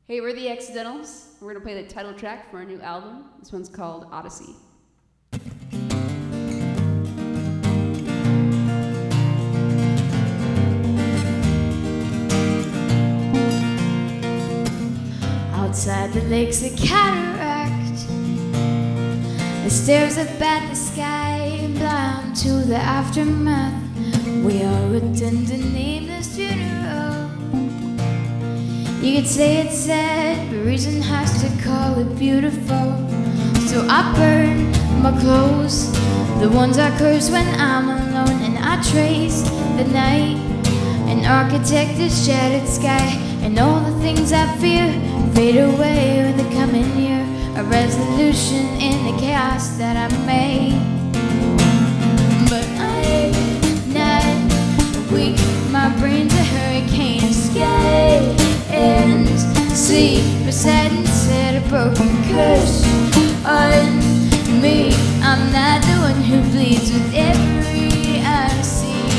Hey, we're the Accidentals. We're gonna play the title track for our new album. This one's called Odyssey. Outside the lake's a cataract. The stairs up at the sky, blind to the aftermath. We are attending nameless funeral. You could say it's sad, but reason has to call it beautiful. So I burn my clothes, the ones I curse when I'm alone, and I trace the night and architect the shattered sky, and all the things I fear fade away with the coming year. A resolution in the chaos that I made. But I'm not weak, my brain's a hurricane of sky and sleep beside instead a broken curse on me. I'm not the one who bleeds with every I see.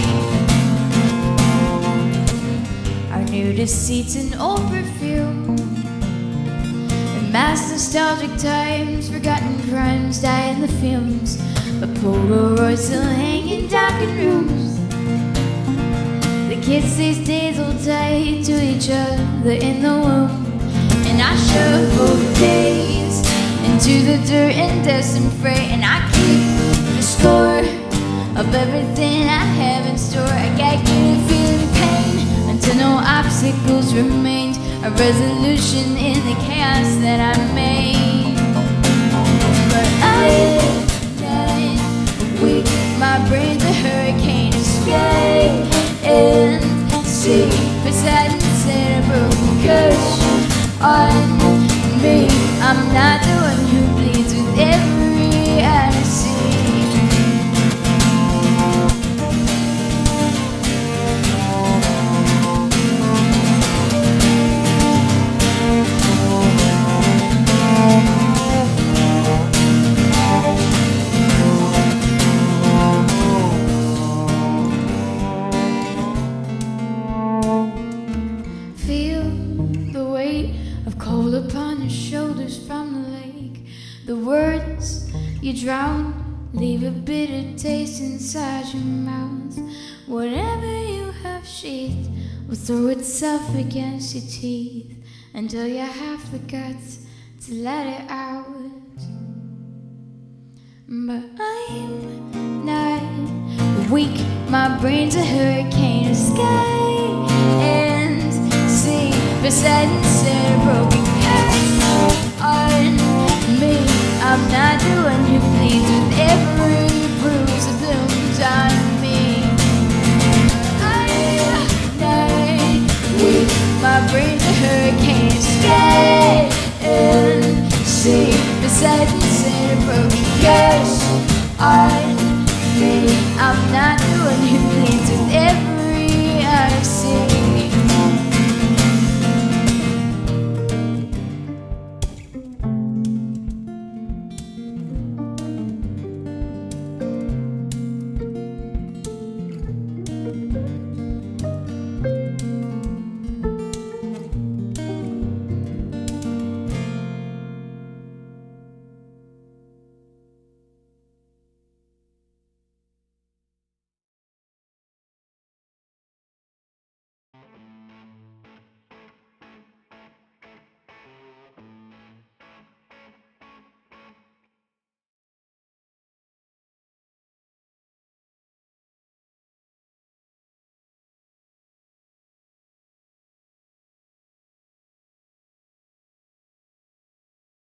Our new deceit's an old perfume, and mass nostalgic times, forgotten crimes die in the fumes. But Polaroids still hanging darkened rooms. The kids these days hold tight to each other in the womb, and I shovel days into the dirt and dust and fray, and I keep the score of everything I have in store. I got good at feeling pain until no obstacles remained. A resolution in the chaos that I made. But I'm not weak, my brain's a hurricane of sky and sea beside instead of broken curse on me. I'm not the one who bleeds with every I see. The words you drown leave a bitter taste inside your mouth. Whatever you have sheathed will throw itself against your teeth until you have the guts to let it out. But I'm not weak, my brain's a hurricane of sky and sea beside instead of broken curse on me. I'm not the one who bleeds with every bruise that blooms on me. I'm not weak, my brain's a hurricane of sky and sea beside instead of broken curse on me. I'm not the